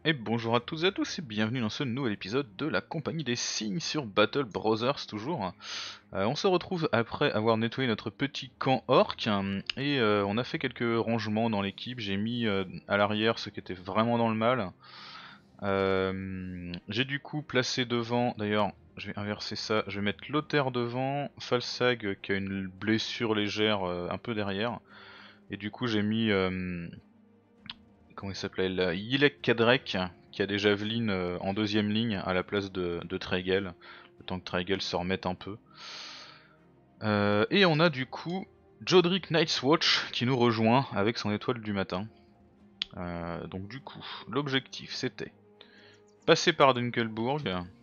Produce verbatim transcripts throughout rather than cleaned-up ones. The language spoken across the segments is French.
Et bonjour à toutes et à tous et bienvenue dans ce nouvel épisode de la Compagnie des Cygnes sur Battle Brothers toujours. Euh, on se retrouve après avoir nettoyé notre petit camp orc hein, et euh, on a fait quelques rangements dans l'équipe. J'ai mis euh, à l'arrière ceux qui étaient vraiment dans le mal. Euh, J'ai du coup placé devant, d'ailleurs je vais inverser ça, je vais mettre Lothaire devant, Falsag euh, qui a une blessure légère euh, un peu derrière. Et du coup j'ai mis... Euh, comment il s'appelait, Yilek Kadrek, qui a des javelines euh, en deuxième ligne à la place de, de Tregel, le temps que Tregel se remette un peu. Euh, et on a du coup Jodric Nightwatch qui nous rejoint avec son étoile du matin. Euh, donc du coup, l'objectif c'était passer par Dunkelburg,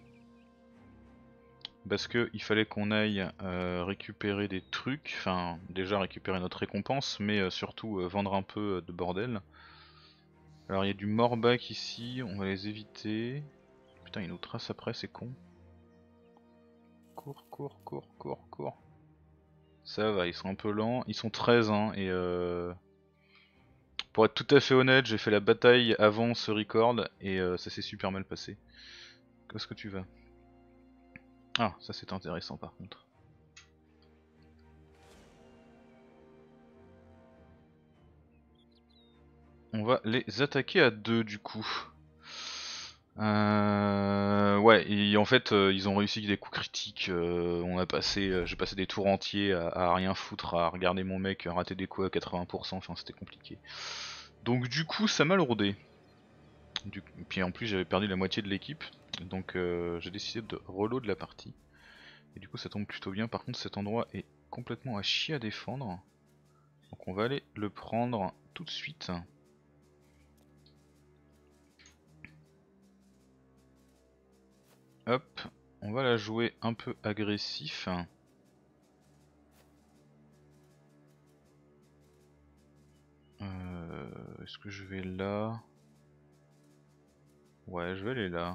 parce que il fallait qu'on aille euh, récupérer des trucs, enfin déjà récupérer notre récompense, mais euh, surtout euh, vendre un peu euh, de bordel. Alors il y a du Morbac ici, on va les éviter. Putain, il nous trace après, c'est con. Cours, cours, cours, cours, cours. Ça va, ils sont un peu lents. Ils sont treize, hein, et euh... pour être tout à fait honnête, j'ai fait la bataille avant ce record, et euh, ça s'est super mal passé. Qu'est-ce que tu vas? Ah, ça c'est intéressant par contre. On va les attaquer à deux du coup. Euh... Ouais, et en fait, euh, ils ont réussi des coups critiques. Euh, on a passé, euh, j'ai passé des tours entiers à, à rien foutre, à regarder mon mec rater des coups à quatre-vingts pour cent. Enfin, c'était compliqué. Donc du coup, ça m'a lourdé. Du... Puis en plus, j'avais perdu la moitié de l'équipe, donc euh, j'ai décidé de reload la partie. Et du coup, ça tombe plutôt bien. Par contre, cet endroit est complètement à chier à défendre. Donc on va aller le prendre tout de suite. Hop, on va la jouer un peu agressif. Euh, Est-ce que je vais là? Ouais, je vais aller là.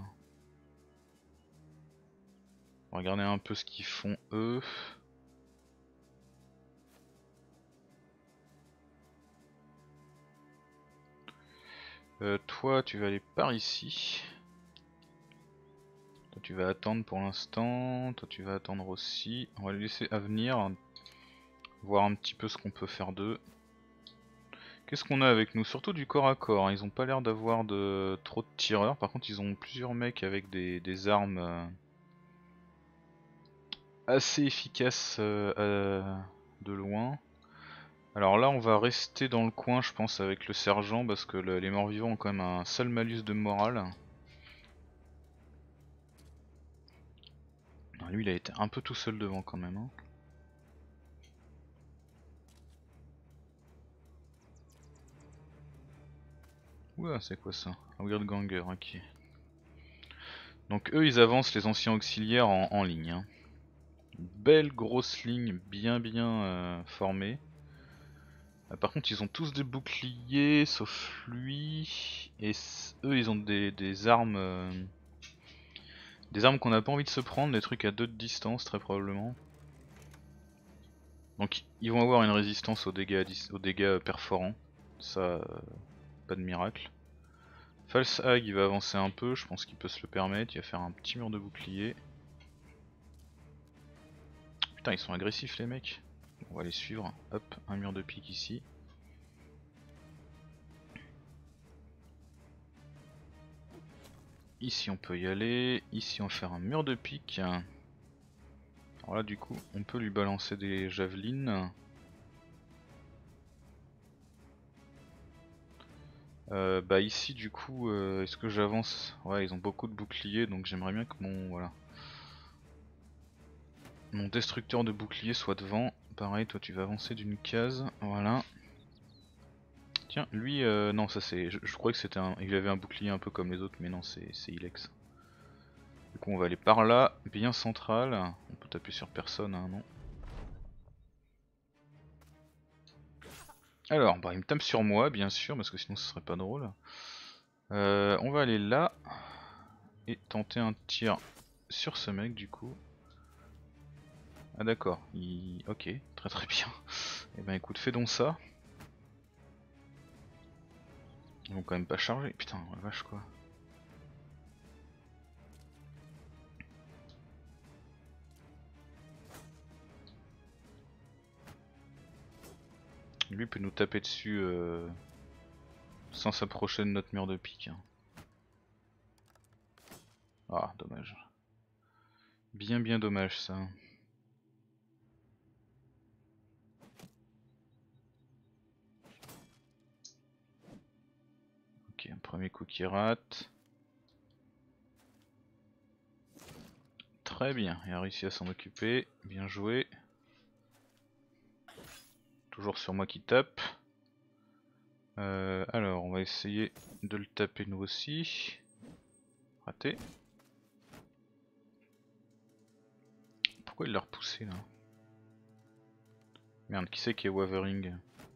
On va regarder un peu ce qu'ils font eux. Euh, toi, tu vas aller par ici. Toi, tu vas attendre pour l'instant. Toi, tu vas attendre aussi. On va les laisser à venir. Voir un petit peu ce qu'on peut faire d'eux. Qu'est-ce qu'on a avec nous? Surtout du corps à corps, hein. Ils ont pas l'air d'avoir de trop de tireurs. Par contre ils ont plusieurs mecs avec des, des armes euh, assez efficaces euh, euh, de loin. Alors là on va rester dans le coin je pense avec le sergent parce que le, les morts vivants ont quand même un sale malus de morale. Alors, lui il a été un peu tout seul devant quand même, hein. Ouah, c'est quoi ça? Un weird ganger, ok. Donc eux ils avancent les anciens auxiliaires en, en ligne, hein. Une belle grosse ligne bien bien euh, formée. Euh, par contre ils ont tous des boucliers sauf lui. Et eux ils ont des, des armes euh, des armes qu'on n'a pas envie de se prendre, des trucs à deux de distance très probablement. Donc ils vont avoir une résistance aux dégâts, aux dégâts perforants. Ça, euh, pas de miracle. False Hag il va avancer un peu, je pense qu'il peut se le permettre, il va faire un petit mur de bouclier. Putain ils sont agressifs les mecs. On va les suivre, hop, un mur de pique ici. Ici on peut y aller, ici on va faire un mur de pique. Alors là du coup on peut lui balancer des javelines. Euh, bah ici du coup euh, est-ce que j'avance? Ouais ils ont beaucoup de boucliers donc j'aimerais bien que mon voilà mon destructeur de bouclier soit devant. Pareil toi tu vas avancer d'une case, voilà. Tiens lui euh, non ça c'est je, je crois que c'était un. Il avait un bouclier un peu comme les autres mais non c'est Ilex. Du coup on va aller par là, bien central. On peut taper sur personne hein, non. Alors bah il me tape sur moi bien sûr parce que sinon ce serait pas drôle. Euh, on va aller là et tenter un tir sur ce mec du coup. Ah d'accord, il... ok, très très bien. Et ben écoute, fais donc ça. Ils vont quand même pas charger, putain, la vache quoi. Lui peut nous taper dessus euh, sans s'approcher de notre mur de pique. Hein. Ah, dommage. Bien bien dommage ça. Ok, un premier coup qui rate. Très bien, il a réussi à s'en occuper. Bien joué. Toujours sur moi qui tape. Euh, alors, on va essayer de le taper nous aussi. Raté. Pourquoi il l'a repoussé là? Merde, qui c'est qui est Wavering?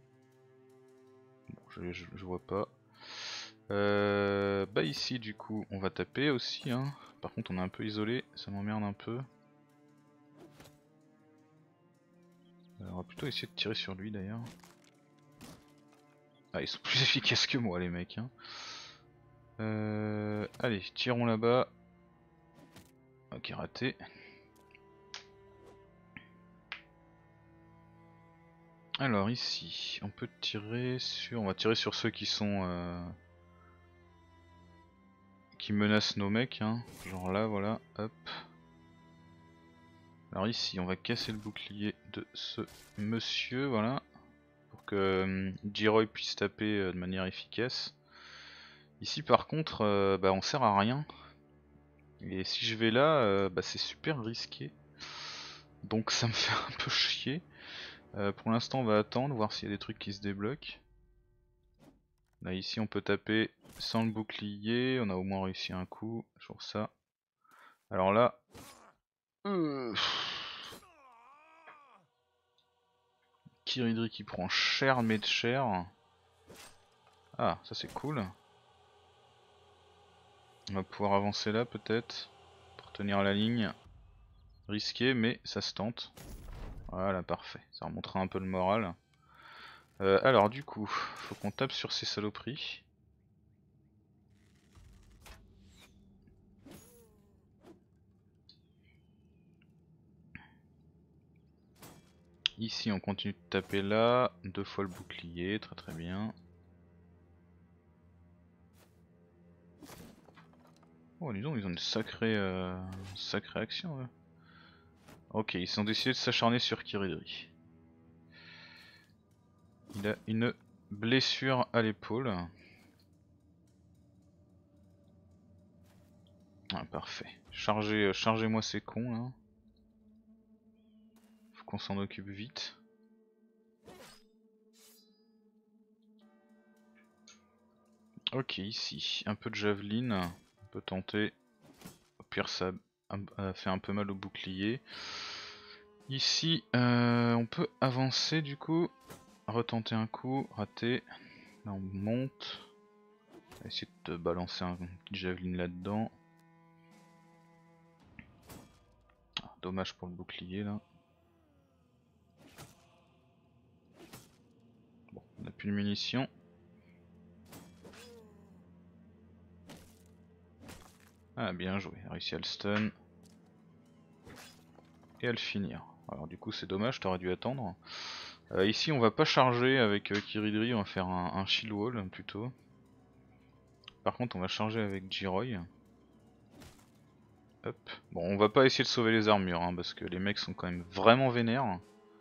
Bon, je, je, je vois pas. Euh, bah ici du coup on va taper aussi hein. Par contre on est un peu isolé, ça m'emmerde un peu. On va plutôt essayer de tirer sur lui d'ailleurs. Ah ils sont plus efficaces que moi les mecs hein. Euh, allez tirons là-bas. Ok raté. Alors ici on peut tirer sur... On va tirer sur ceux qui sont... Euh... qui menacent nos mecs hein. Genre là voilà hop. Alors ici on va casser le bouclier de ce monsieur voilà. Pour que euh, J-Roy puisse taper euh, de manière efficace. Ici par contre euh, bah, on sert à rien. Et si je vais là euh, bah, c'est super risqué. Donc ça me fait un peu chier. Euh, pour l'instant on va attendre, voir s'il y a des trucs qui se débloquent. Là ici on peut taper sans le bouclier, on a au moins réussi un coup, sur ça. Alors là... Euh... Kiridri qui prend cher mais de cher. Ah ça c'est cool. On va pouvoir avancer là peut-être. Pour tenir la ligne. Risqué mais ça se tente. Voilà parfait, ça remontera un peu le moral. Euh, alors du coup, faut qu'on tape sur ces saloperies. Ici on continue de taper là, deux fois le bouclier, très très bien. Oh dis donc, ils ont une sacrée, euh, sacrée action là. Ok, ils ont décidé de s'acharner sur Kiridri. Il a une blessure à l'épaule. Ah parfait. Chargez, chargez-moi ces cons là. Faut qu'on s'en occupe vite. Ok, ici, un peu de javeline. On peut tenter. Au pire ça a fait un peu mal au bouclier. Ici, euh, on peut avancer du coup. Retenter un coup, raté. Là on monte. On va essayer de balancer un petit javelin là-dedans. Ah, dommage pour le bouclier là. Bon, on n'a plus de munitions. Ah bien joué, il a réussi à le stun. Et à le finir. Alors du coup c'est dommage, t'aurais dû attendre. Euh, ici on va pas charger avec euh, Kiridri, on va faire un, un shield wall plutôt. Par contre on va charger avec J-Roy. Hop. Bon on va pas essayer de sauver les armures hein, parce que les mecs sont quand même vraiment vénères.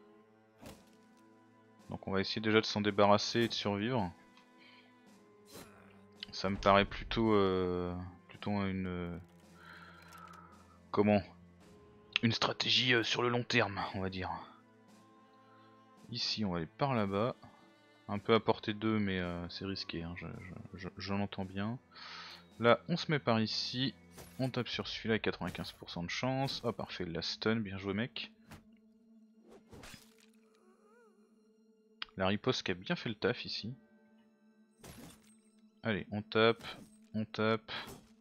Donc on va essayer déjà de s'en débarrasser et de survivre. Ça me paraît plutôt euh, plutôt une euh, comment une stratégie euh, sur le long terme on va dire. Ici on va aller par là-bas. Un peu à portée d'eux mais euh, c'est risqué, hein, je, je, je, je l'entends bien. Là on se met par ici, on tape sur celui-là avec quatre-vingt-quinze pour cent de chance. Ah parfait, la stun, bien joué mec. La riposte qui a bien fait le taf ici. Allez on tape, on tape.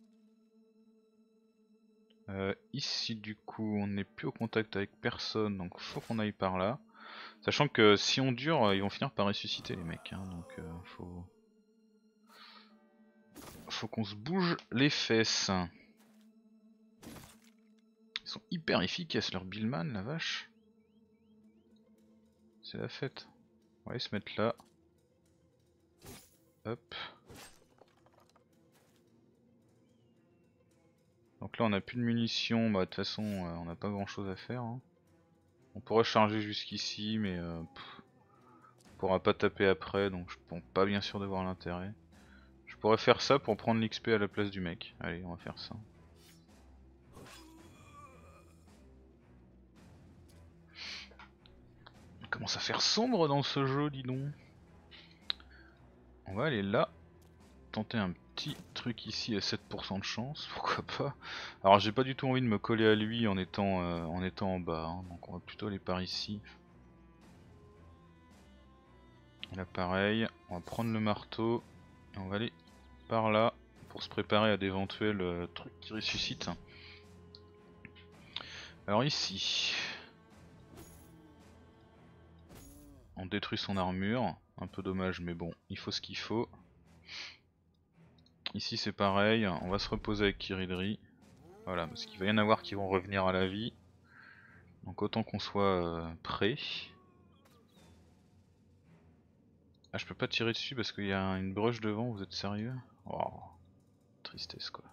Euh, ici du coup on n'est plus au contact avec personne donc faut qu'on aille par là. Sachant que si on dure ils vont finir par ressusciter les mecs hein, donc euh, faut... Faut qu'on se bouge les fesses. Ils sont hyper efficaces leurs Billman la vache. C'est la fête. On va aller se mettre là. Hop. Donc là on a plus de munitions, bah de toute façon euh, on n'a pas grand chose à faire. Hein. On pourrait charger jusqu'ici mais euh, pff, on pourra pas taper après donc je suis pas bien sûr de voir l'intérêt. Je pourrais faire ça pour prendre l'X P à la place du mec. Allez on va faire ça. On commence à faire sombre dans ce jeu dis donc. On va aller là. Tenter un petit truc ici à sept pour cent de chance, pourquoi pas. Alors j'ai pas du tout envie de me coller à lui en étant, euh, en, étant en bas, hein. Donc on va plutôt aller par ici. Là pareil, on va prendre le marteau et on va aller par là pour se préparer à d'éventuels euh, trucs qui ressuscitent. Alors ici, on détruit son armure, un peu dommage mais bon, il faut ce qu'il faut. Ici c'est pareil, on va se reposer avec Kiridri. Voilà, parce qu'il va y en avoir qui vont revenir à la vie. Donc autant qu'on soit euh, prêt. Ah je peux pas tirer dessus parce qu'il y a une broche devant, vous êtes sérieux? Oh, tristesse quoi.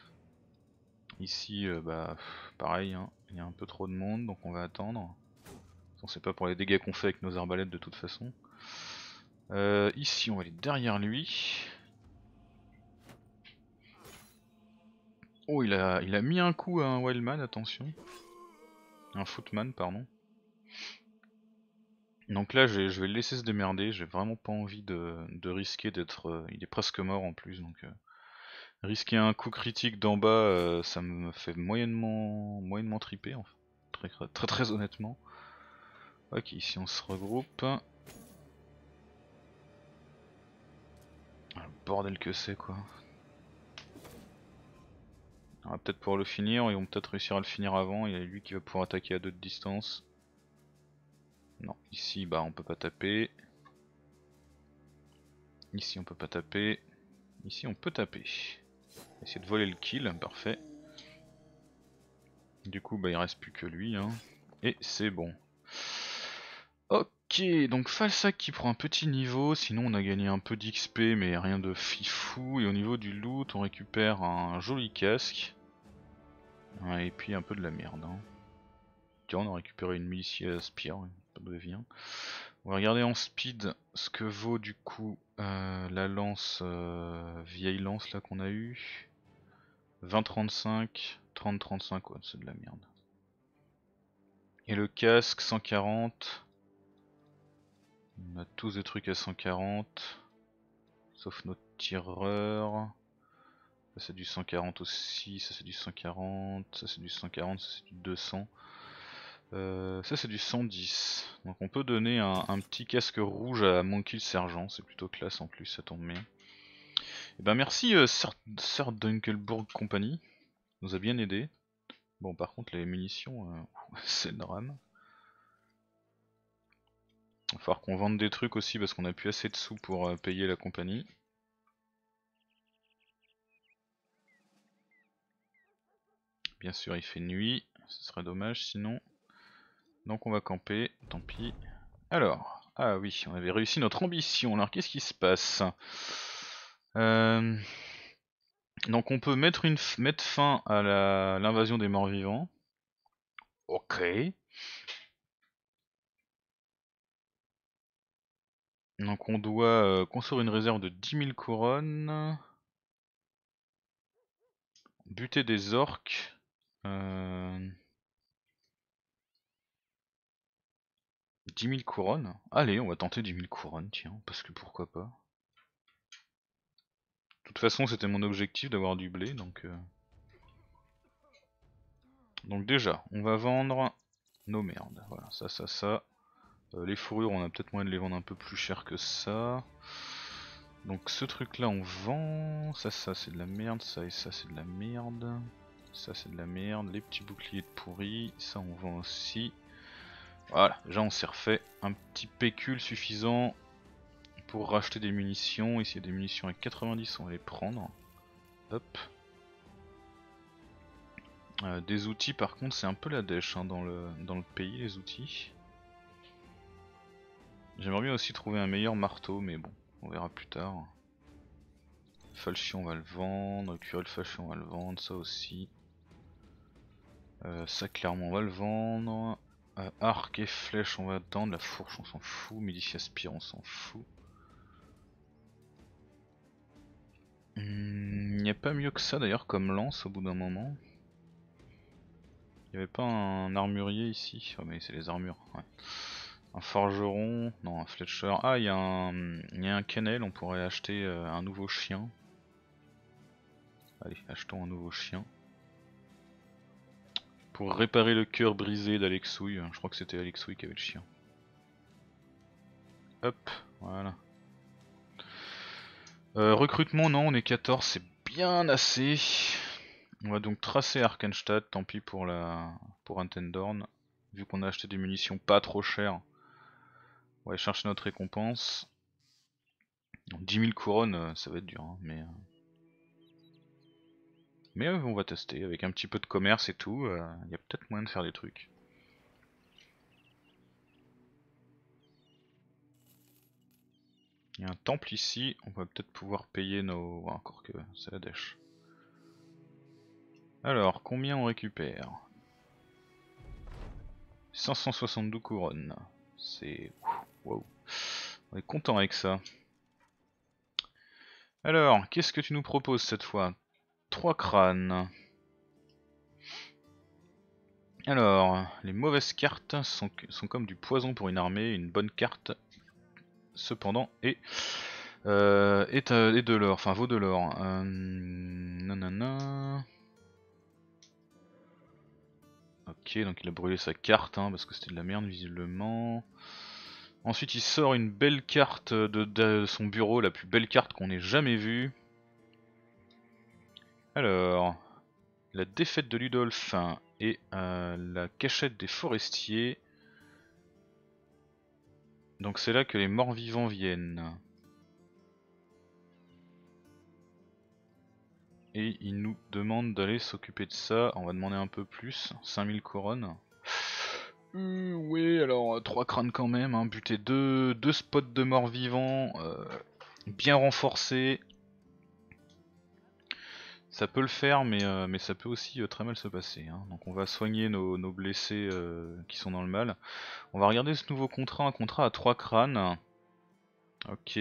Ici euh, bah pff, pareil, hein, il y a un peu trop de monde donc on va attendre. On sait pas pour les dégâts qu'on fait avec nos arbalètes de toute façon. Euh, ici on va aller derrière lui. Oh il a, il a mis un coup à un Wildman, attention. Un Footman pardon. Donc là je vais le laisser se démerder, j'ai vraiment pas envie de, de risquer d'être... Euh, il est presque mort en plus donc... Euh, risquer un coup critique d'en bas euh, ça me fait moyennement, moyennement triper en fait. Très, très très honnêtement. Ok ici on se regroupe. Ah, le bordel que c'est quoi. On va peut-être pouvoir le finir, ils vont peut-être réussir à le finir avant, il y a lui qui va pouvoir attaquer à deux de distance. Non, ici bah on peut pas taper. Ici on peut pas taper. Ici on peut taper. Essayer de voler le kill, parfait. Du coup bah il reste plus que lui hein. Et c'est bon. Ok, donc Falsac qui prend un petit niveau, sinon on a gagné un peu d'X P mais rien de fifou. Et au niveau du loot on récupère un joli casque. Ouais, et puis un peu de la merde. Hein. Tiens, on a récupéré une militia Spire, pas d'où elle vient. On va regarder en speed ce que vaut du coup euh, la lance, euh, vieille lance là qu'on a eu. vingt trente-cinq, trente trente-cinq, ouais, c'est de la merde. Et le casque cent quarante. On a tous des trucs à cent quarante. Sauf notre tireur. Ça c'est du cent quarante aussi, ça c'est du cent quarante, ça c'est du cent quarante, ça c'est du deux cents. Euh, ça c'est du cent dix. Donc on peut donner un, un petit casque rouge à Monkey le sergent, c'est plutôt classe en plus, ça tombe bien. Et ben merci euh, Sir, Sir Dunkelbourg Company, nous a bien aidé. Bon par contre les munitions, euh, c'est le drame. Il va falloir qu'on vende des trucs aussi parce qu'on a plus assez de sous pour euh, payer la compagnie. Bien sûr il fait nuit, ce serait dommage sinon. Donc on va camper, tant pis. Alors, ah oui, on avait réussi notre ambition, alors qu'est-ce qui se passe? euh... Donc on peut mettre, une f mettre fin à l'invasion des morts vivants. Ok. Donc on doit euh, construire une réserve de dix mille couronnes. Buter des orques. Euh... dix mille couronnes. Allez, on va tenter dix mille couronnes, tiens, parce que pourquoi pas. De toute façon c'était mon objectif d'avoir du blé, donc... Euh... Donc déjà, on va vendre nos merdes. Voilà, ça, ça, ça. Euh, les fourrures, on a peut-être moyen de les vendre un peu plus cher que ça. Donc ce truc là on vend, ça ça c'est de la merde, ça et ça c'est de la merde, ça c'est de la merde, les petits boucliers de pourris, ça on vend aussi. Voilà, déjà on s'est refait un petit pécule suffisant pour racheter des munitions. Ici il y a des munitions à quatre-vingt-dix, on va les prendre. Hop. Euh, des outils par contre c'est un peu la dèche hein, dans, le, dans le pays les outils. J'aimerais bien aussi trouver un meilleur marteau, mais bon, on verra plus tard. Falchion on va le vendre, cuirel falchion on va le vendre, ça aussi. Euh, ça clairement on va le vendre. Euh, arc et flèche on va attendre, la fourche on s'en fout, Médici aspire on s'en fout. Il hmm, n'y a pas mieux que ça d'ailleurs comme lance au bout d'un moment. Il n'y avait pas un armurier ici? Oh mais c'est les armures, ouais. Un forgeron, non un fletcher. Ah il y a un, il y a un cannel, on pourrait acheter euh, un nouveau chien. Allez, achetons un nouveau chien. Pour réparer le cœur brisé d'Alexouille, je crois que c'était Alexouille qui avait le chien. Hop, voilà. Euh, recrutement, non, on est quatorze, c'est bien assez. On va donc tracer Arkenstadt, tant pis pour la pour Antendorn. Vu qu'on a acheté des munitions pas trop chères, on va aller chercher notre récompense. dix mille couronnes, ça va être dur, hein, mais... Mais euh, on va tester, avec un petit peu de commerce et tout, il euh, y a peut-être moyen de faire des trucs. Il y a un temple ici, on va peut-être pouvoir payer nos... Ouais, encore que c'est la dèche. Alors, combien on récupère? cinq cent soixante-douze couronnes. C'est... Wow. On est content avec ça. Alors, qu'est-ce que tu nous proposes cette fois? Trois crânes. Alors, les mauvaises cartes sont, sont comme du poison pour une armée. Une bonne carte, cependant, est, euh, est, euh, est de l'or. Enfin, vaut de l'or. Euh, nanana... Ok, donc il a brûlé sa carte, hein, parce que c'était de la merde visiblement. Ensuite il sort une belle carte de, de son bureau, la plus belle carte qu'on ait jamais vue. Alors, la défaite de Ludolf et euh, la cachette des forestiers. Donc c'est là que les morts vivants viennent. Et il nous demande d'aller s'occuper de ça, on va demander un peu plus, cinq mille couronnes. Euh, oui, alors trois crânes quand même, hein, buter deux, deux spots de morts vivants, euh, bien renforcés. Ça peut le faire, mais, euh, mais ça peut aussi euh, très mal se passer. Hein. Donc on va soigner nos, nos blessés euh, qui sont dans le mal. On va regarder ce nouveau contrat, un contrat à trois crânes. Ok.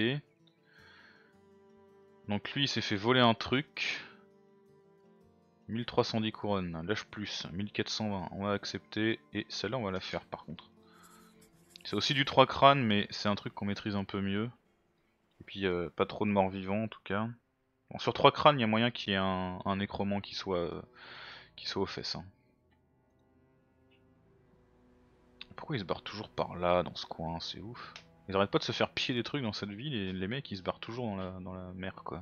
Donc lui il s'est fait voler un truc. mille trois cent dix couronnes, lâche plus, mille quatre cent vingt, on va accepter. Et celle-là on va la faire par contre. C'est aussi du trois crânes, mais c'est un truc qu'on maîtrise un peu mieux. Et puis euh, pas trop de morts vivants en tout cas. Bon, sur trois crânes il y a moyen qu'il y ait un, un nécromant qui soit, euh, qui soit aux fesses. Hein. Pourquoi ils se barrent toujours par là, dans ce coin, c'est ouf. Ils arrêtent pas de se faire piller des trucs dans cette ville et les mecs ils se barrent toujours dans la, dans la mer quoi.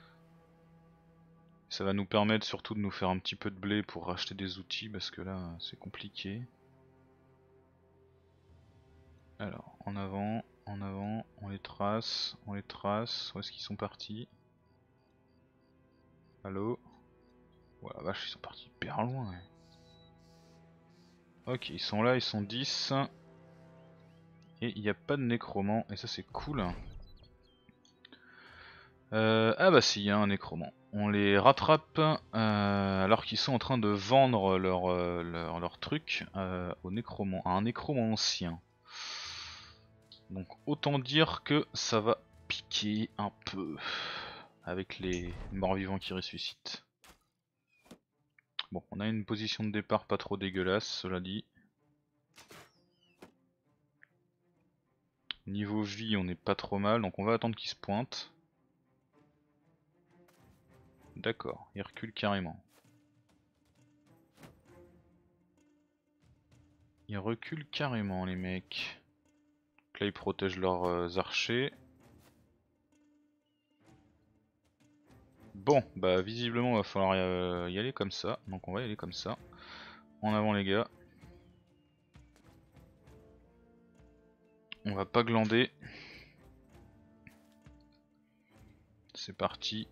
Ça va nous permettre surtout de nous faire un petit peu de blé pour racheter des outils parce que là c'est compliqué. Alors en avant, en avant, on les trace, on les trace, où est-ce qu'ils sont partis? Allô? Voilà, vache, ils sont partis hyper loin. Ouais. Ok, ils sont là, ils sont dix. Et il n'y a pas de nécromant, et ça c'est cool. Euh, ah bah si, il y a un nécromant. On les rattrape euh, alors qu'ils sont en train de vendre leur, euh, leur, leur truc euh, au nécromant, à un nécromant ancien. Donc autant dire que ça va piquer un peu avec les morts-vivants qui ressuscitent. Bon, on a une position de départ pas trop dégueulasse, cela dit. Niveau vie, on n'est pas trop mal, donc on va attendre qu'il se pointe. D'accord, il recule carrément. Ils reculent carrément les mecs. Donc là ils protègent leurs euh, archers. Bon, bah visiblement il va falloir euh, y aller comme ça. Donc on va y aller comme ça. En avant les gars. On va pas glander. C'est parti.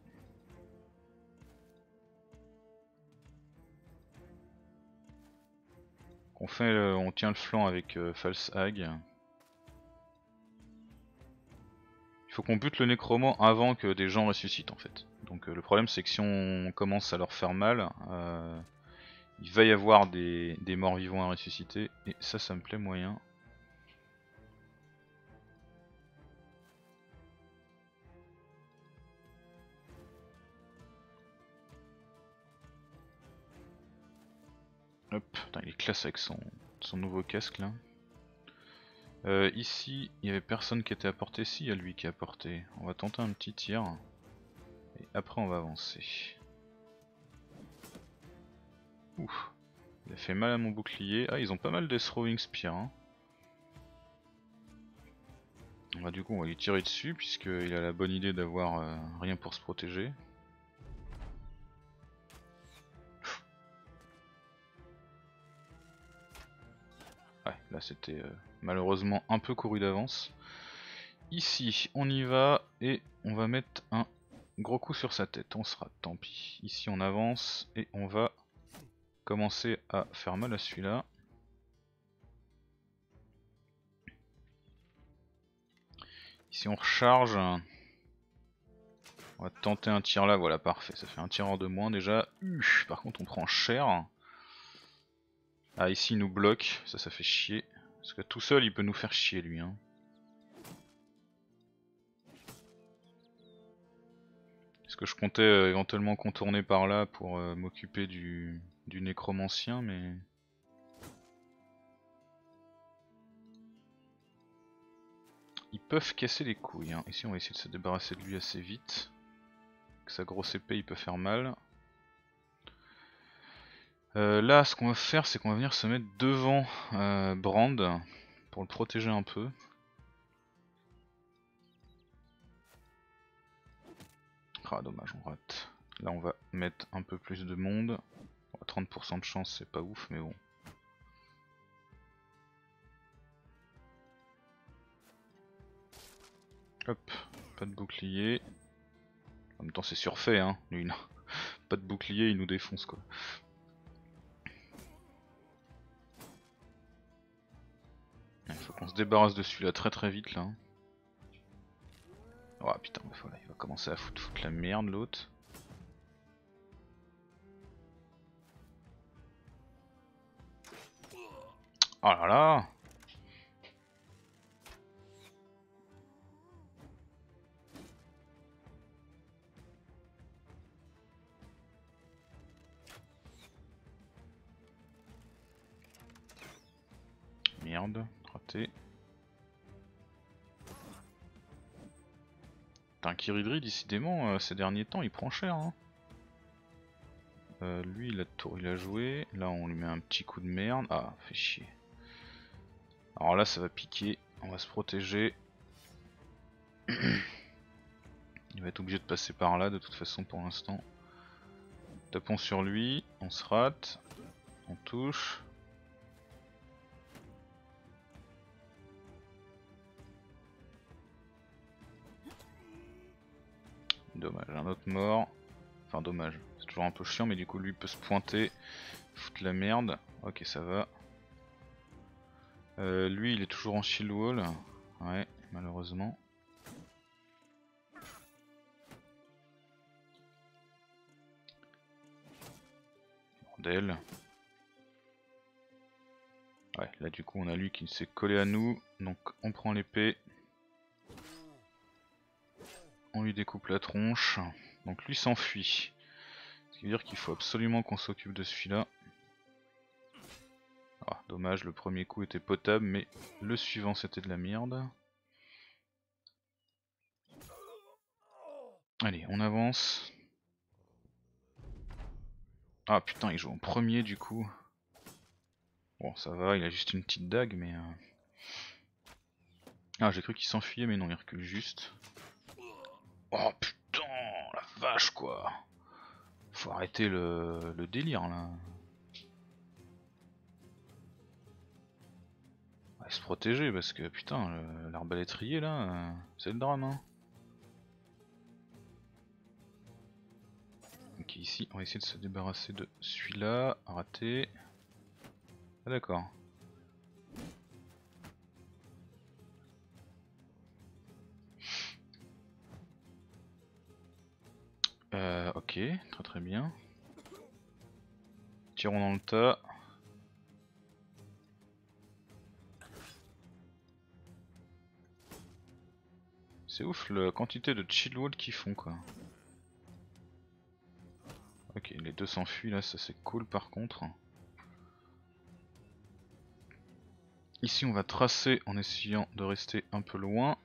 On, fait, euh, on tient le flanc avec euh, False Hag. faut qu'on bute le nécromant avant que des gens ressuscitent en fait. Donc euh, le problème c'est que si on commence à leur faire mal, euh, il va y avoir des, des morts vivants à ressusciter, et ça ça me plaît moyen. Hop, putain, il est classe avec son, son nouveau casque là. Euh, ici, il y avait personne qui était à portée, si il y a lui qui est à portée. On va tenter un petit tir, et après on va avancer. Ouf, il a fait mal à mon bouclier. Ah, ils ont pas mal des throwing spear. Hein. Bah, du coup, on va lui tirer dessus, puisqu'il a la bonne idée d'avoir euh, rien pour se protéger. Ouais, là c'était euh, malheureusement un peu couru d'avance. Ici, on y va et on va mettre un gros coup sur sa tête. On sera, tant pis. Ici, on avance et on va commencer à faire mal à celui-là. Ici, on recharge. On va tenter un tir là. Voilà, parfait. Ça fait un tireur de moins déjà. Uf, par contre, on prend cher. Ah, ici, il nous bloque. Ça, ça fait chier. Parce que tout seul, il peut nous faire chier, lui. Hein. Est-ce que je comptais euh, éventuellement contourner par là pour euh, m'occuper du, du nécromancien, mais... Ils peuvent casser les couilles. Hein. Ici, on va essayer de se débarrasser de lui assez vite. Avec sa grosse épée, il peut faire mal. Euh, là, ce qu'on va faire, c'est qu'on va venir se mettre devant euh, Brand pour le protéger un peu. Ah, dommage, on rate. Là, on va mettre un peu plus de monde. trente pour cent de chance, c'est pas ouf, mais bon. Hop, pas de bouclier. En même temps, c'est surfait, hein. Lui, non. Pas de bouclier, il nous défonce quoi. Il faut qu'on se débarrasse de celui-là très très vite là. Oh putain, voilà, il va commencer à foutre, foutre la merde l'autre. Oh là là. Merde, raté. Putain, Kiridri, décidément, euh, ces derniers temps, il prend cher. Hein. Euh, lui, il a, tour, il a joué. Là, on lui met un petit coup de merde. Ah, fait chier. Alors là, ça va piquer. On va se protéger. Il va être obligé de passer par là, de toute façon, pour l'instant. Tapons sur lui. On se rate. On touche. Dommage, un autre mort. Enfin, dommage. C'est toujours un peu chiant, mais du coup, lui peut se pointer. Foutre la merde. Ok, ça va. Euh, lui, il est toujours en shield wall. Ouais, malheureusement. Bordel. Ouais, là du coup on a lui qui s'est collé à nous, donc on prend l'épée. On lui découpe la tronche. Donc lui s'enfuit. Ce qui veut dire qu'il faut absolument qu'on s'occupe de celui-là. Ah, dommage, le premier coup était potable, mais le suivant c'était de la merde. Allez, on avance. Ah putain, il joue en premier du coup. Bon, ça va, il a juste une petite dague, mais... Euh... Ah, j'ai cru qu'il s'enfuyait, mais non, il recule juste. Oh putain, la vache quoi. Faut arrêter le, le délire là. Va se protéger parce que putain, l'arbalétrier là, euh, c'est le drame hein. Ok, ici on va essayer de se débarrasser de celui-là, raté. Ah d'accord. Ok, très très bien. Tirons dans le tas. C'est ouf la quantité de chill wall qu'ils font quoi. Ok, les deux s'enfuient là, ça c'est cool par contre. Ici on va tracer en essayant de rester un peu loin.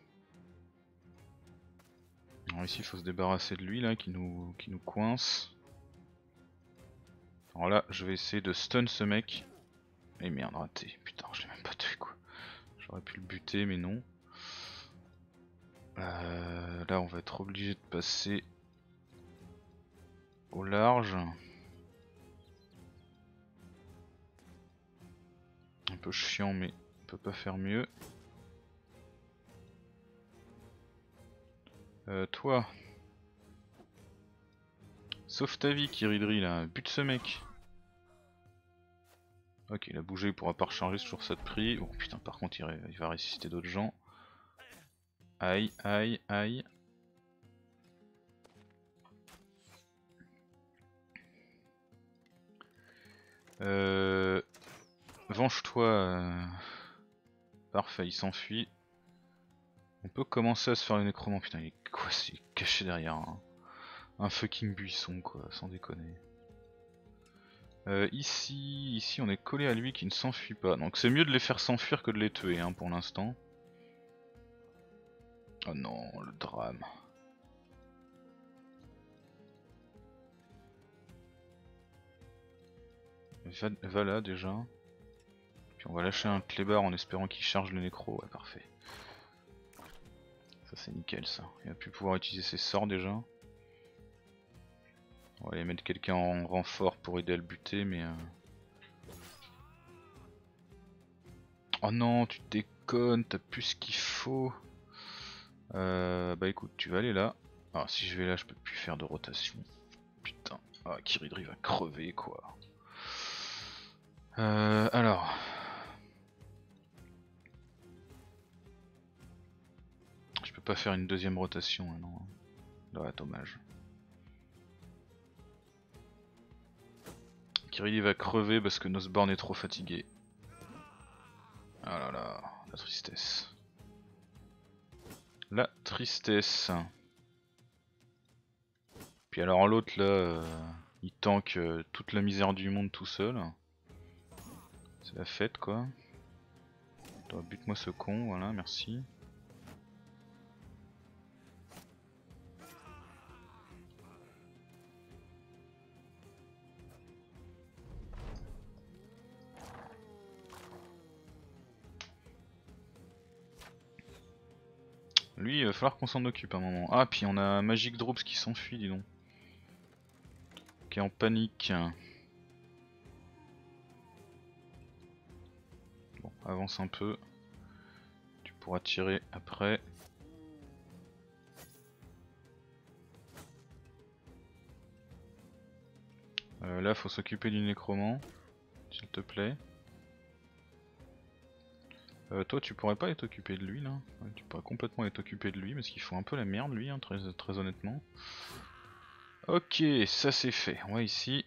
Alors ici il faut se débarrasser de lui là qui nous, qui nous coince. Alors là je vais essayer de stun ce mec. Et merde raté, putain je l'ai même pas tué quoi. J'aurais pu le buter mais non. Euh, là on va être obligé de passer au large. Un peu chiant mais on peut pas faire mieux. Euh, toi. Sauve ta vie Kiridri là, bute ce mec. Ok il a bougé, il pourra pas recharger, c'est toujours ça de prix. Oh putain par contre il, il va ressusciter d'autres gens. Aïe aïe aïe. Euh... Venge-toi. Euh... Parfait, il s'enfuit. On peut commencer à se faire le nécromant. Putain, il est quoi? C'est caché derrière un... un fucking buisson, quoi, sans déconner. Euh, ici, ici, on est collé à lui qui ne s'enfuit pas. Donc c'est mieux de les faire s'enfuir que de les tuer, hein, pour l'instant. Oh non, le drame. Va, va là déjà. Puis on va lâcher un clébard en espérant qu'il charge le nécro. Ouais, parfait. Ça c'est nickel ça. Il va plus pouvoir utiliser ses sorts déjà. On va aller mettre quelqu'un en renfort pour aider à le buter, mais... Euh... Oh non, tu déconnes, t'as plus ce qu'il faut. Euh, bah écoute, tu vas aller là. Alors si je vais là, je peux plus faire de rotation. Putain, ah, Kiridri va crever quoi. Euh, alors... Je peux pas faire une deuxième rotation, hein, non. Ouais, dommage. Kiridri va crever parce que Nosborn est trop fatigué. Ah là là, la tristesse. La tristesse. Puis alors l'autre là, euh, il tank euh, toute la misère du monde tout seul. C'est la fête quoi. Toi, bute-moi ce con, voilà, merci. Lui, il va falloir qu'on s'en occupe à un moment. Ah, puis on a Magic Drops qui s'enfuit, dis donc. Qui est en panique. Bon, avance un peu. Tu pourras tirer après. Euh, là, faut s'occuper du nécromant, s'il te plaît. Euh, toi, tu pourrais pas être occupé de lui là. Ouais, tu pourrais complètement être occupé de lui parce qu'il faut un peu la merde, lui, hein, très, très honnêtement. Ok, ça c'est fait. On va ici.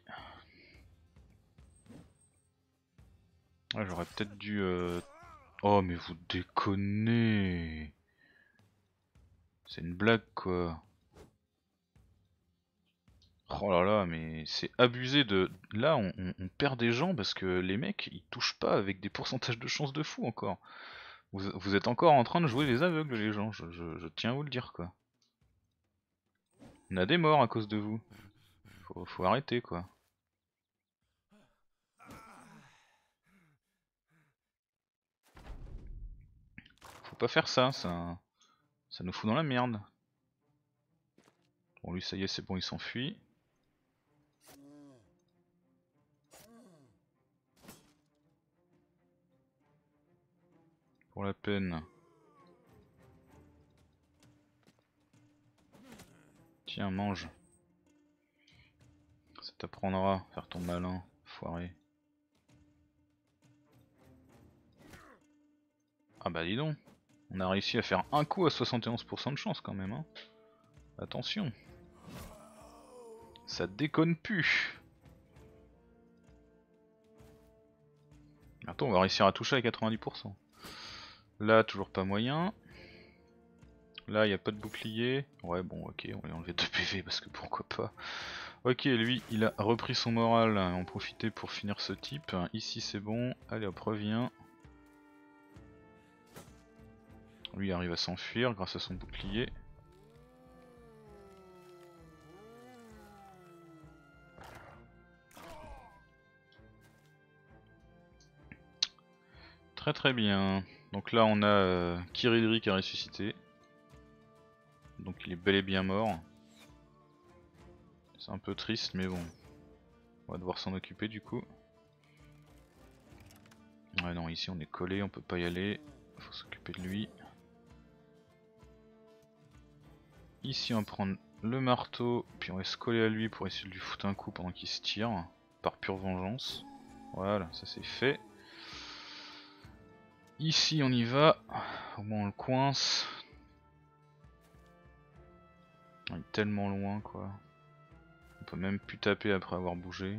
Ouais, j'aurais peut-être dû. Euh... Oh, mais vous déconnez! C'est une blague quoi. Oh là là, mais c'est abusé de... Là, on, on- on perd des gens parce que les mecs, ils touchent pas avec des pourcentages de chance de fou encore. Vous, vous êtes encore en train de jouer les aveugles, les gens, je, je- je tiens à vous le dire, quoi. On a des morts à cause de vous. Faut, faut arrêter, quoi. Faut pas faire ça, ça, ça nous fout dans la merde. Bon, lui, ça y est, c'est bon, il s'enfuit. Pour la peine. Tiens, mange. Ça t'apprendra à faire ton malin, foiré. Ah bah dis donc, on a réussi à faire un coup à soixante et onze pour cent de chance quand même, hein. Attention. Ça déconne plus. Attends, on va réussir à toucher à quatre-vingt-dix pour cent. Là, toujours pas moyen. Là, il n'y a pas de bouclier. Ouais, bon, ok, on va lui enlever deux P V parce que pourquoi pas. Ok, lui, il a repris son moral. On va profiter pour finir ce type. Ici, c'est bon. Allez, hop, reviens. Lui, il arrive à s'enfuir grâce à son bouclier. Très très bien. Donc là, on a euh, Kiridri qui a ressuscité. Donc il est bel et bien mort. C'est un peu triste, mais bon. On va devoir s'en occuper du coup. Ouais non, ici on est collé, on peut pas y aller. Faut s'occuper de lui. Ici on va prendre le marteau, puis on va se coller à lui pour essayer de lui foutre un coup pendant qu'il se tire. Par pure vengeance. Voilà, ça c'est fait. Ici on y va. Au moins on le coince. Il est tellement loin quoi. On peut même plus taper après avoir bougé.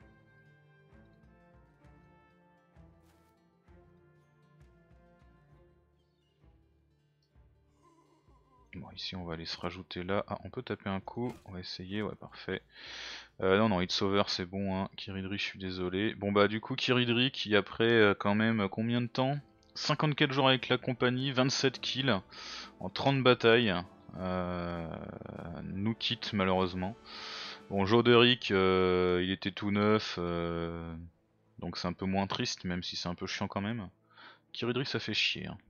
Bon, ici on va aller se rajouter là. Ah, on peut taper un coup, on va essayer, ouais, parfait. Euh, non, non, Hit Saver c'est bon, hein. Kiridri, je suis désolé. Bon, bah, du coup, Kiridri qui, après euh, quand même euh, combien de temps, cinquante-quatre jours avec la compagnie, vingt-sept kills en trente batailles, euh, nous quitte malheureusement. Bon, Joderick, euh, il était tout neuf, euh, donc c'est un peu moins triste, même si c'est un peu chiant quand même. Kiridri, ça fait chier, hein.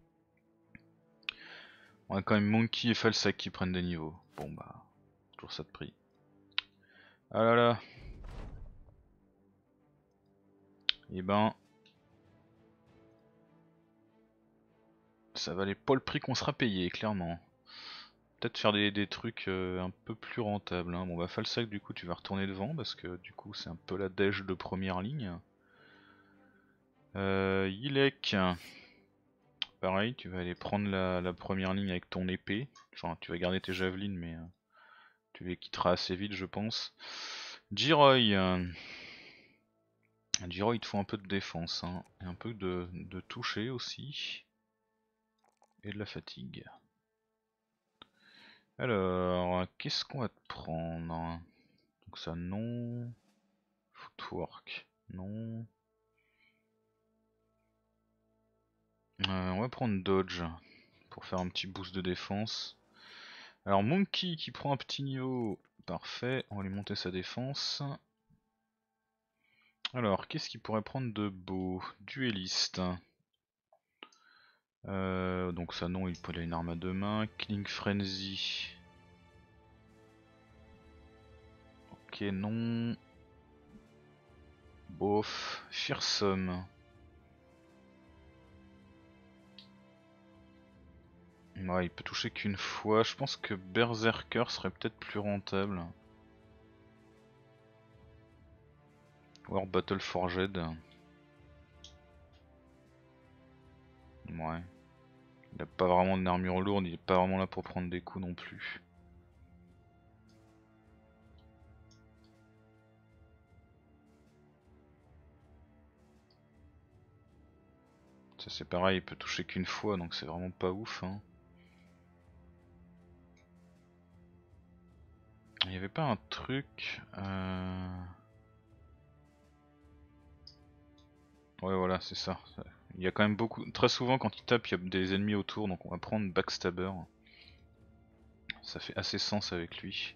On a quand même Monkey et Falsac qui prennent des niveaux. Bon bah, toujours ça de prix. Ah là là. Et ben, ça valait pas le prix qu'on sera payé, clairement. Peut-être faire des, des trucs euh, un peu plus rentables. Hein. Bon bah Falsac, du coup tu vas retourner devant parce que du coup c'est un peu la dèche de première ligne. Euh, Yilek, pareil, tu vas aller prendre la, la première ligne avec ton épée. Genre tu vas garder tes javelines mais euh, tu les quitteras assez vite je pense. Jiroy, euh, Jiroy il te faut un peu de défense hein, et un peu de, de toucher aussi. Et de la fatigue. Alors, qu'est-ce qu'on va te prendre? Donc ça non. Footwork, non. Euh, on va prendre Dodge pour faire un petit boost de défense. Alors Monkey qui prend un petit niveau, parfait, on va lui monter sa défense. Alors, qu'est-ce qu'il pourrait prendre de beau? Dueliste. Euh, donc ça non, il peut a une arme à deux mains. Killing Frenzy. Ok, non. Bof. Fearsome. Ouais, il peut toucher qu'une fois. Je pense que Berserker serait peut-être plus rentable. Ou alors Battle Forged. Ouais. Il a pas vraiment d'armure lourde, il est pas vraiment là pour prendre des coups non plus. Ça c'est pareil, il peut toucher qu'une fois donc c'est vraiment pas ouf. Hein. Il y avait pas un truc... Euh... Ouais voilà c'est ça. Il y a quand même beaucoup... Très souvent quand il tape il y a des ennemis autour donc on va prendre Backstabber. Ça fait assez sens avec lui.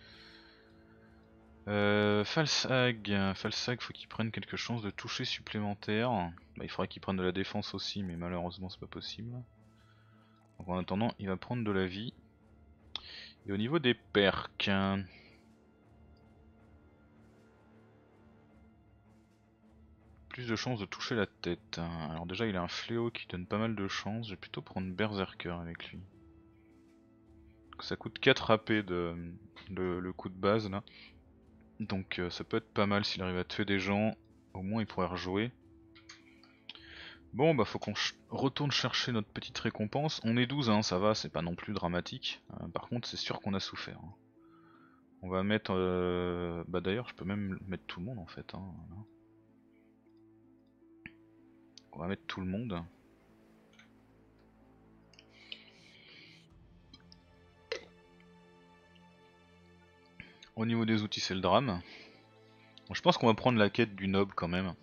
Euh, Falsag, Falsag faut qu'il prenne quelque chose de toucher supplémentaire. Bah, il faudrait qu'il prenne de la défense aussi mais malheureusement c'est pas possible. Donc en attendant il va prendre de la vie. Et au niveau des perks... Plus de chances de toucher la tête. Alors déjà il a un fléau qui donne pas mal de chances, je vais plutôt prendre Berserker avec lui. Ça coûte quatre A P de, de, le coup de base là. Donc euh, ça peut être pas mal s'il arrive à tuer des gens, au moins il pourrait rejouer. Bon bah faut qu'on ch retourne chercher notre petite récompense. On est douze hein, ça va, c'est pas non plus dramatique. Euh, par contre c'est sûr qu'on a souffert. Hein. On va mettre... Euh... Bah d'ailleurs, je peux même mettre tout le monde en fait. Hein. On va mettre tout le monde. Au niveau des outils, c'est le drame. Bon, je pense qu'on va prendre la quête du noble quand même.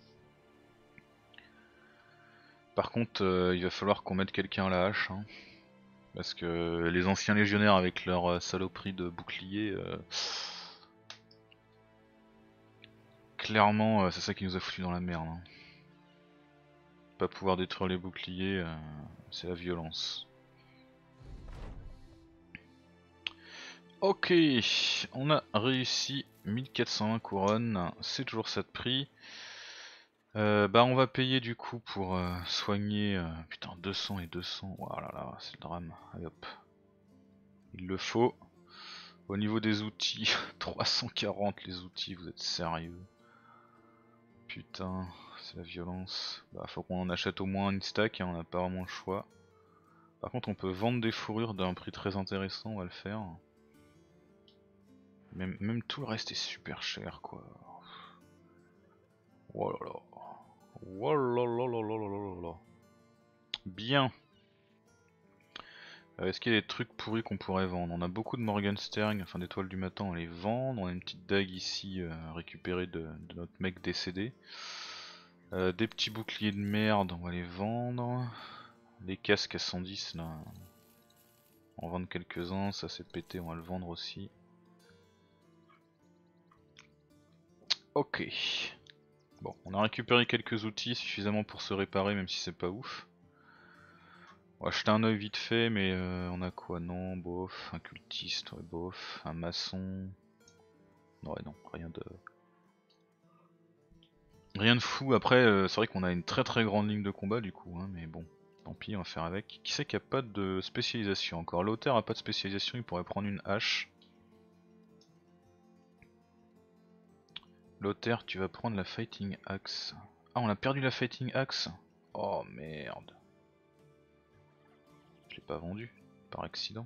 Par contre, euh, il va falloir qu'on mette quelqu'un à la hache. Hein. Parce que les anciens légionnaires avec leur euh, saloperie de bouclier... Euh... Clairement, euh, c'est ça qui nous a foutu dans la merde. Hein. Pas pouvoir détruire les boucliers, euh, c'est la violence. Ok, on a réussi mille quatre cent vingt couronnes, c'est toujours ça de prix. Euh, bah on va payer du coup pour euh, soigner, euh, putain deux cents et deux cents, oh là là, c'est le drame, allez hop. Il le faut. Au niveau des outils, trois cent quarante les outils, vous êtes sérieux? Putain, c'est la violence. Bah faut qu'on en achète au moins une stack, hein, on n'a pas vraiment le choix. Par contre on peut vendre des fourrures d'un prix très intéressant, on va le faire. Même, même tout le reste est super cher quoi. Oh là là. Oh là là là là là là là. Bien. Euh, Est-ce qu'il y a des trucs pourris qu'on pourrait vendre? On a beaucoup de Morgenstern, enfin des toiles du matin, on les vend. On a une petite dague ici euh, récupérée de, de notre mec décédé. Euh, des petits boucliers de merde, on va les vendre. Les casques à cent dix là. On va en vendre quelques-uns, ça s'est pété, on va le vendre aussi. Ok. Bon, on a récupéré quelques outils suffisamment pour se réparer même si c'est pas ouf. On va jeter un oeil vite fait mais euh, on a quoi? Non, bof, un cultiste, ouais, bof, un maçon. Ouais non, rien de... Rien de fou, après euh, c'est vrai qu'on a une très très grande ligne de combat du coup, hein, mais bon, tant pis on va faire avec. Qui c'est qui a pas de spécialisation encore? L'auteur a pas de spécialisation, il pourrait prendre une hache. L'auteur, tu vas prendre la Fighting Axe. Ah on a perdu la Fighting Axe. Oh merde. Je l'ai pas vendu, par accident.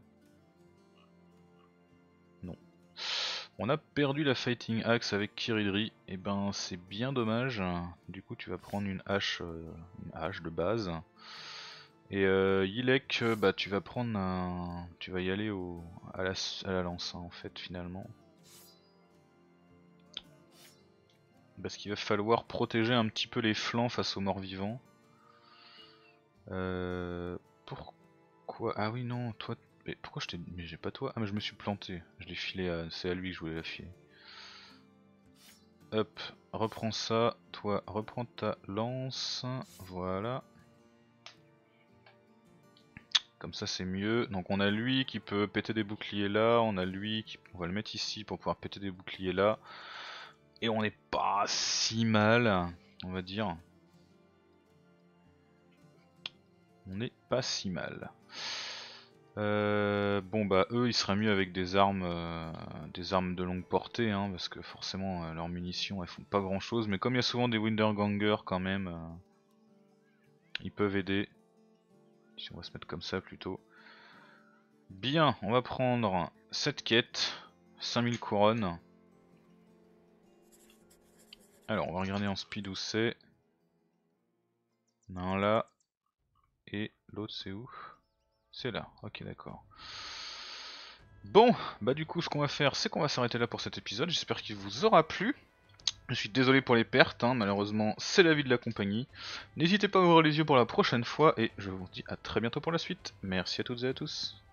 Non. On a perdu la Fighting Axe avec Kiridri, et ben c'est bien dommage. Du coup tu vas prendre une hache, euh, une hache de base. Et euh, Yilek, bah tu vas prendre un... Tu vas y aller au... à, la... à la lance hein, en fait finalement. Parce qu'il va falloir protéger un petit peu les flancs face aux morts vivants. Euh... Pourquoi? Ah oui non, toi... Mais pourquoi je t'ai... Mais j'ai pas toi? Ah mais je me suis planté, je l'ai filé à... C'est à lui que je voulais la filer. Hop, reprends ça, toi reprends ta lance, voilà. Comme ça c'est mieux. Donc on a lui qui peut péter des boucliers là, on a lui qui... On va le mettre ici pour pouvoir péter des boucliers là. Et on n'est pas si mal, on va dire. On n'est pas si mal. Euh, bon bah eux ils seraient mieux avec des armes euh, des armes de longue portée hein, parce que forcément euh, leurs munitions elles font pas grand chose, mais comme il y a souvent des Windergangers quand même, euh, ils peuvent aider. Si on va se mettre comme ça plutôt. Bien, on va prendre cette quête, cinq mille couronnes. Alors on va regarder en speed où c'est. On a un là, et l'autre c'est où? C'est là, ok d'accord. Bon, bah du coup ce qu'on va faire c'est qu'on va s'arrêter là pour cet épisode, j'espère qu'il vous aura plu. Je suis désolé pour les pertes, hein. Malheureusement c'est la vie de la compagnie. N'hésitez pas à ouvrir les yeux pour la prochaine fois et je vous dis à très bientôt pour la suite. Merci à toutes et à tous.